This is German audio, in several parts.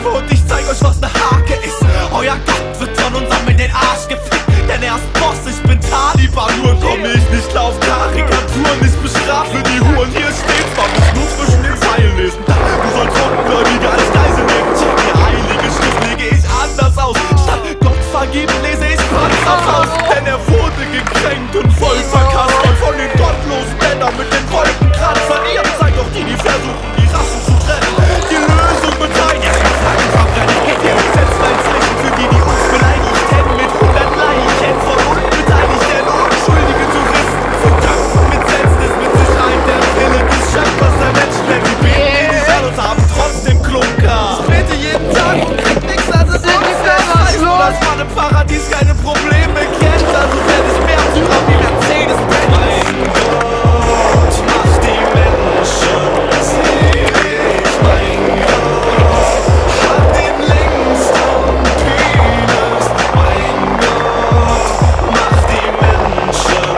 und ich zeig euch, was ne Hake ist. Euer Gott wird von uns in den Arsch gefickt, denn er ist Boss, ich bin Taliban. Nur komm ich nicht lauf Karikaturen, ich bestrafe die Huren. Hier steht's, man muss nur zwischen den Zeilen lesen. Du sollst Ungläubige als Geisel nehmen. Die heilige Schrift lege ich anders aus. Statt Gott vergeben lese ich Panzerfaust. Denn er wurde gekränkt und voll verkasst von den gottlosen Männern mit den Wolkenkratzern. Ihr seid doch die, die versuchen, die Rassen zu trennen. Die Lösung beteiligt, ja, Flaggen verbrennen. Ihr setzt ein Zeichen für die, die uns beleidigt hätten. Mit 100 Leichen von unbeteiligten unschuldigen Touristen zu tanzen. Mit Setznis, mit Sicherheit der Wille des Schöpfers der Menschen. Denn die beten nicht an uns, haben trotzdem Klunker. Ich bete jeden Tag und krieg nix, also sind die Fans los. Das war ein Paradies, keine Probleme kennt. Also werde ich mehr Führer wie Mercedes-Benz. Mein Gott, mach die Menschen selig. Mein Gott, hat den längsten Penis. Mein Gott, mach die Menschen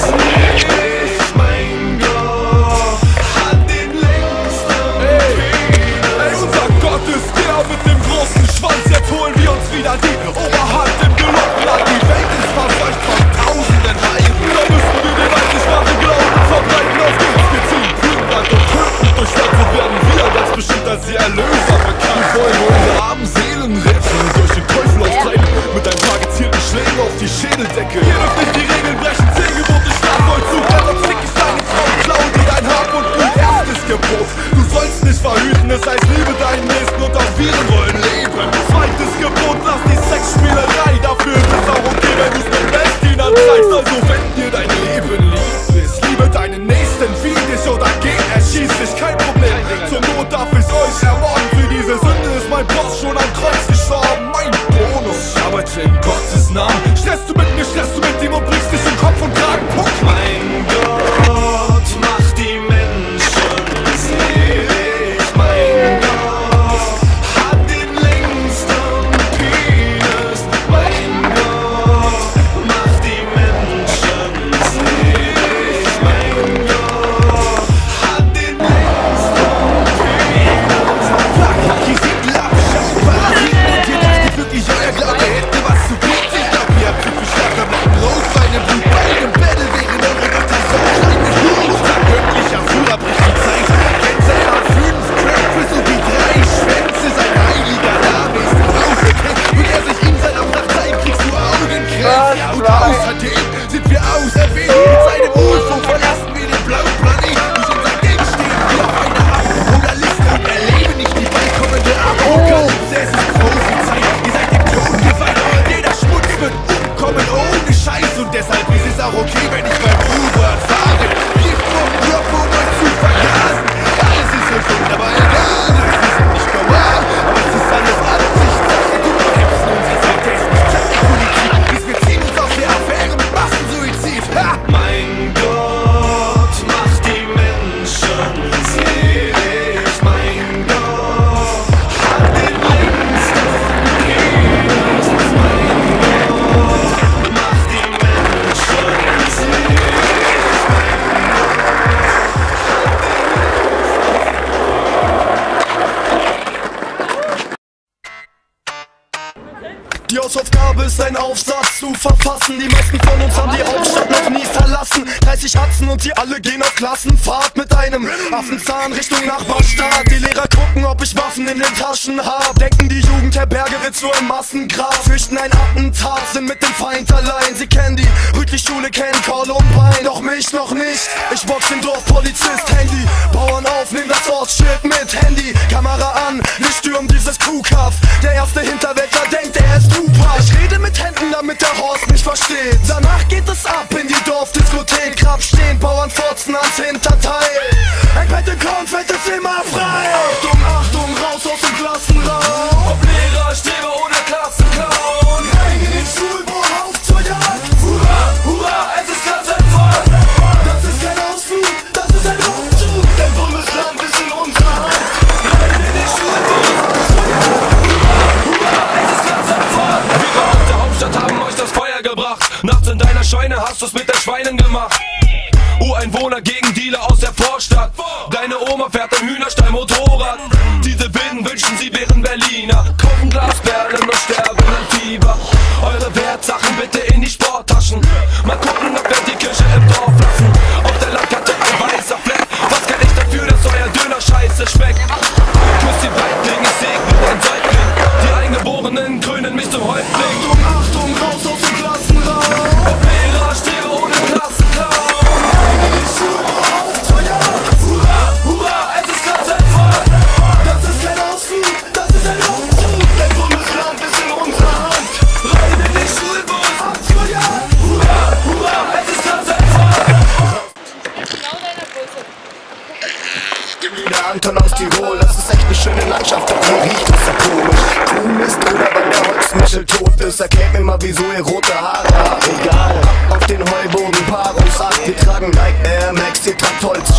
selig. Mein Gott, hat den längsten Penis. Ey, unser Gott ist der mit dem großen Schwanz. Jetzt holen wir uns wieder die Oberhand im Gelockland. Die Welt ist verseucht von tausenden Weiben. Da müssen wir den einzig wahren Glauben verbreiten. Auf geht's, wir ziehen plündernd und töten. Durch Schwerte werden wir ganz bestimmt als die Erlöser bekannt. Wir wollen unsere armen Seelen retten und durch den Teufel austreiben. Mit ein paar gezielten Schlägen auf die Schädeldecke. Ihr dürft nicht die Regeln brechen, 10 Gebote Strafvollzug. Denn sonst fick ich deine Frau, klau dir dein Hab und Blut. Erstes Gebot, du sollst nicht verhüten. Es heißt, liebe deinen Nächsten und auch wir wollen leben. Zweites Gebot, lass die Sexspielerei. Dafür ist es auch okay, wenn du's mit Bestien antreibst. Also wenn dir dein Leben lieb ist, liebe deinen Nächsten wie dich oder geh, erschieß dich, kein Problem. Zur Not darf ich euch ermorden. Für diese Sünde ist mein Boss schon am Kreuz gestorben. Mein Bonus, ich arbeite in Gottes Namen. Stresst du mit mir, stresst du mit ihm und brichst dich in Kopf und Kragen. Punkt. Mein Gott, mach die Menschen selig. Mein Gott, hat den längsten Penis. Mein Gott, mach die Menschen selig. Mein Gott, hat den längsten Penis. Hier sind Lappschatten, Parasiten und ihr dachtet wirklich, euer Glaube hätte was zu bieten. Ich glaub, ihr habt zu viel Schlaftabletten, Rotwein im Blut. Bei einem Battle wären eure Götter so klein mit Blut. Unser göttlicher Führer bricht die Zeit. Kennt er 5 Köpfe sowie 3 Schwänze. Sein heiliger Name ist Draufekämpft. Und er sich in seiner Pracht zeigt, kriegst du Augenkrebs. Ja, und außerdem sind wir auserwählt. Mit seinem Ursprung verlassen wir den blauen Planeten. Durch unser Gang stehen wir auf einer Abholerliste und erleben nicht die bald Apokalypse. Es ist große Zeit, ihr seid dem Tod geweiht. Jeder Schmutz wird umkommen ohne Scheiß. Und deshalb ist es auch okay, wenn ich beim U-Bahn fahre. Gift vom Körper, um euch zu vergasen. Alles ist so wunderbar egal. Es ist nicht normal, aber es ist alles Ansichtssache. Du bremst unsere Vertesten. Statt die Politik, bis wir ziehen uns auf der Affäre mit Massensuizid. Ha! Mein Gott, mach die Menschen selig. Mein Gott, hat den längsten Penis. Mein Gott, mach die Menschen selig. Die Hausaufgabe ist ein Aufsatz zu verfassen. Die meisten von uns haben die Hauptstadt noch nie verlassen. 30 Atzen und die alle gehen auf Klassenfahrt mit einem Affenzahn Richtung Nachbarstaat. Die Lehrer gucken, ob ich Waffen in den Taschen hab. Denken, die Jugendherberge wird zu einem Massengrab. Fürchten ein Attentat, sind mit dem Feind allein. Sie kennen die Rütli-Schule, kennen Columbine. Doch mich noch nicht, ich box den Dorfpolizist. Handy, Bauern auf, nehm das Ortsschild mit. Handy, Kamera an, wir stürmen dieses Kuhkaff. Der erste Hinterwäldler denkt, er ist Tupac. Ich rede mit Händen, damit der Horst mich versteht. Danach geht es ab in die Dorfdiskothek. Grab stehen, Bauern furzen ans Hinterteil. Ein Pentagon fällt es immer frei. Achtung, Achtung, raus aus dem Klassenraum. Ob Lehrer, Streber oder Klassenclown. Rein in den Schulbau, auf zur Jagd. Hurra, hurra, es ist Klassenfahrt. Das ist kein Ausflug, das ist ein Rückzug. Denn Bundesland ist in unserer Hand. Rein in den Schulbau, auf zur Jagd. Hurra, hurra, es ist Klassenfahrt. Wir aus der Hauptstadt haben euch das Feuer gebracht. Nachts in deiner Scheune hast du's mit den Schweinen gemacht. Ureinwohner gegen Dealer aus der Vorstadt. Deine Oma fährt im Hühnerstall Motorrad. Diese Wilden wünschen, sie wären Berliner. Sportsachen bitte in die Sporttaschen. Mal gucken, ob wir die Kirche im Dorf lassen. Auf der Landkarte ein weißer Fleck. Was kann ich dafür, dass euer Döner scheiße schmeckt? Küsst die Weiblinge, segnet den Säugling. Die Eingeborenen krönen mich zum Häuptling. Achtung, raus aus dem Klassenraum. Auf Lehrer stehe ohne Klassenclown. Hurra, hurra, es ist klassenvoll. Das ist kein Ausflug, das ist ein Rundflug. Dein Bundesland ist in unserer Hand. Rein in den Schulbus. Hurra, hurra, es ist klassenvoll. Der Anton aus Tirol, das ist echt eine schöne Landschaft, doch hier riecht es so komisch. Kuhmist oder weil der Holzmichel tot ist, erklärt mir mal, wieso ihr rote Haare habt. Egal, auf den Heuboden Paarungsakt, wir tragen Nike Air Max, ihr tragt Holz